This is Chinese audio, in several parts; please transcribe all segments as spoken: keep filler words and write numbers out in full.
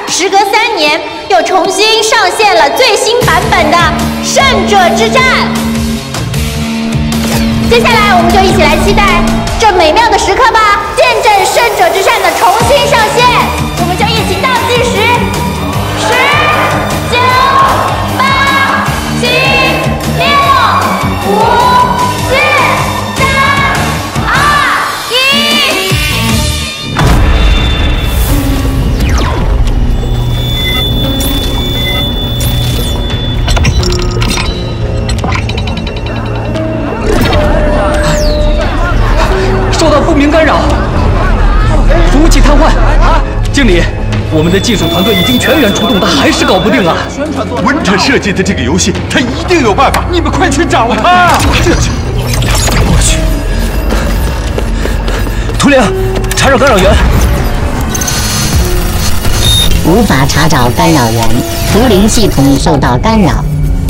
时隔三年，又重新上线了最新版本的《圣者之战》。接下来，我们就一起来期待这美妙的时刻吧！见证《圣者之战》的重新上线，我们就一起倒计时：十、九、八、七、六、五、四、三、二、一。 受到不明干扰，服务器瘫痪。经理，我们的技术团队已经全员出动，他还是搞不定啊！ 文产设计的这个游戏，他一定有办法，你们快去找他！ 我去，图灵，查找干扰源。 无法查找干扰源，图灵系统受到干扰。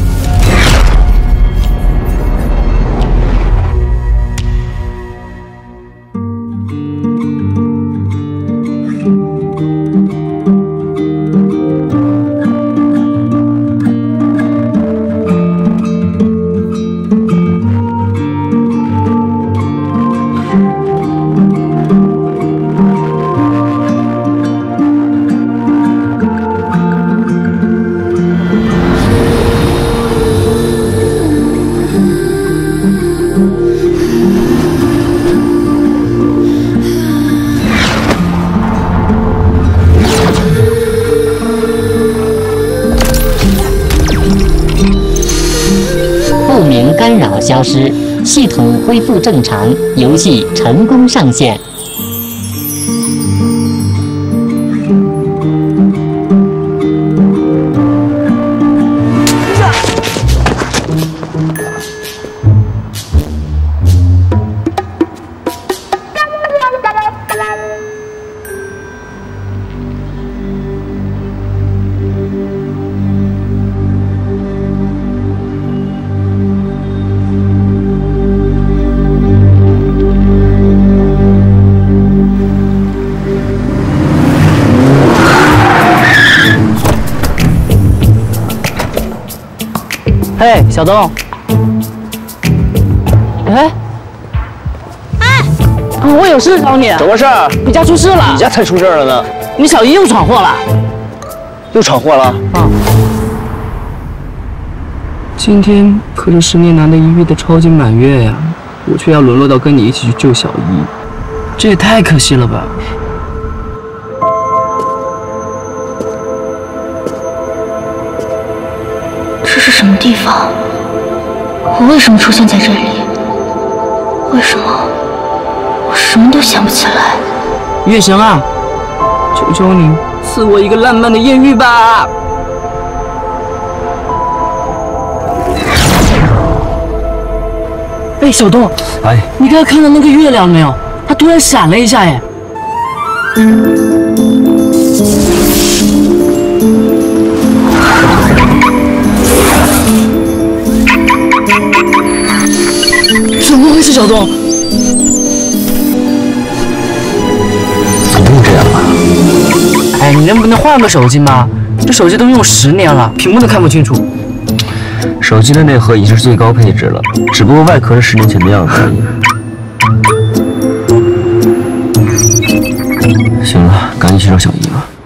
干扰消失，系统恢复正常，游戏成功上线。 嘿，小东。哎， 哎， 我有事找你。 怎么回事？ 你家出事了。 你家才出事了呢。 你小姨又闯祸了。 又闯祸了？ 啊。今天可是十年难得一遇的超级满月呀，我却要沦落到跟你一起去救小姨，这也太可惜了吧。 这是什么地方？我为什么出现在这里？为什么我什么都想不起来？ 月神啊，求求你赐我一个浪漫的艳遇吧！哎，小东， 哎， 你刚才看到那个月亮没有？它突然闪了一下，哎。 怎么回事，小东？ 怎么会这样啊？ 哎，你能不能换个手机吗？这手机都用十年了，屏幕都看不清楚。 手机的内核已经是最高配置了，只不过外壳是十年前的样子而已。行了，赶紧去找小姨吧。